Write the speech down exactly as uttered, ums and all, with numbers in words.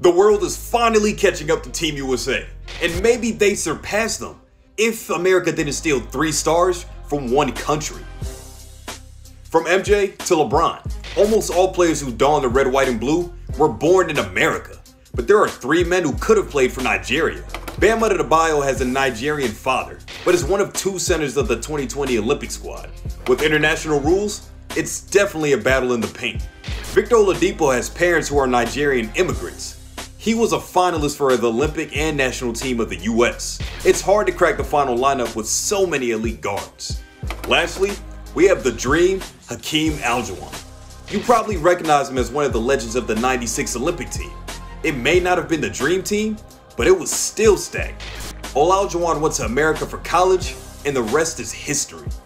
The world is finally catching up to Team U S A, and maybe they surpass them if America didn't steal three stars from one country. From M J to LeBron, almost all players who don the red, white, and blue were born in America, but there are three men who could have played for Nigeria. Bam Adebayo has a Nigerian father, but is one of two centers of the twenty twenty Olympic squad. With international rules, it's definitely a battle in the paint. Victor Oladipo has parents who are Nigerian immigrants. He was a finalist for the Olympic and national team of the U S. It's hard to crack the final lineup with so many elite guards. Lastly, we have the Dream, Hakeem Olajuwon. You probably recognize him as one of the legends of the ninety-six Olympic team. It may not have been the Dream Team, but it was still stacked. Olajuwon went to America for college, and the rest is history.